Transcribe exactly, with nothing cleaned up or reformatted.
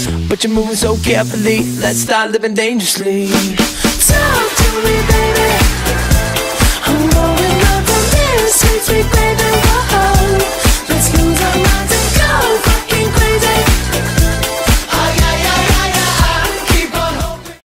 but you're moving so carefully. Let's start living dangerously.